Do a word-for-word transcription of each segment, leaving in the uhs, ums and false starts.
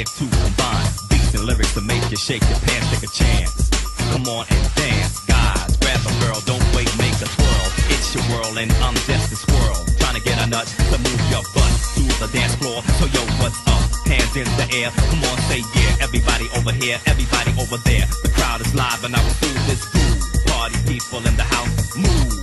here to combine beats and lyrics to make you shake your pants, take a chance. Come on and dance, guys. Grab a girl, don't wait, make a twirl. It's your world and I'm just a squirrel, trying to get a nut to move your butt to the dance floor. So yo, what's up? Hands in the air, come on, say yeah. Everybody over here, everybody over there. The crowd is live and I will do this groove. Party people in the house, move.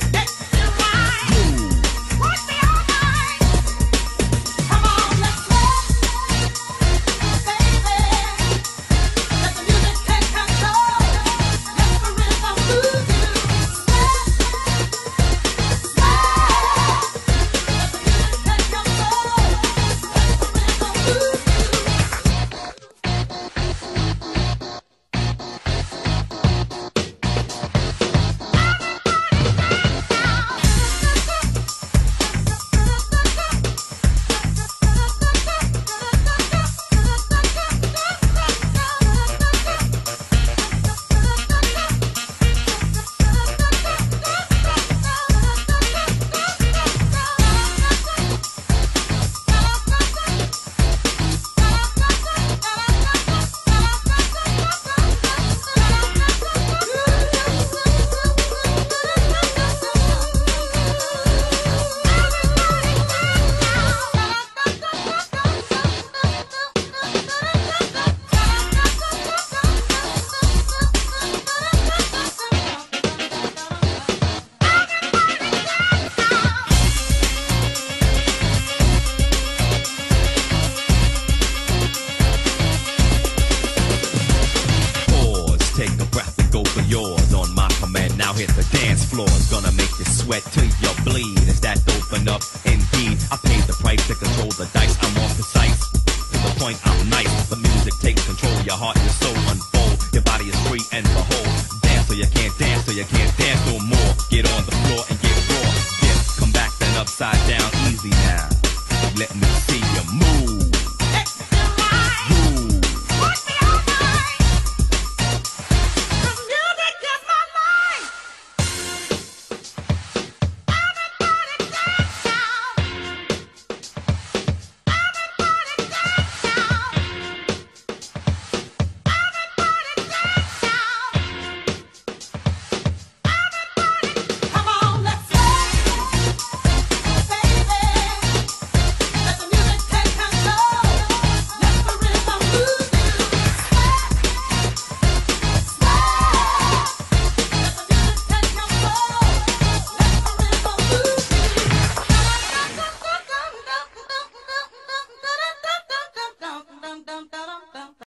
Yours on my command. Now hit the dance floor. It's gonna make you sweat till you bleed. Is that open up? Indeed, I paid the price to control the dice. I'm more precise. To the point, I'm nice. The music takes control. Your heart and your soul unfold. Your body is free and behold. Dance so you can't dance, so you can't dance no more. Get on the floor and get raw. Dip, come back then upside down. Easy now. Let me see.